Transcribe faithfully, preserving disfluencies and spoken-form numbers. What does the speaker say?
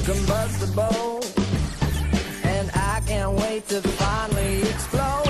combustible, and I can't wait to finally explode.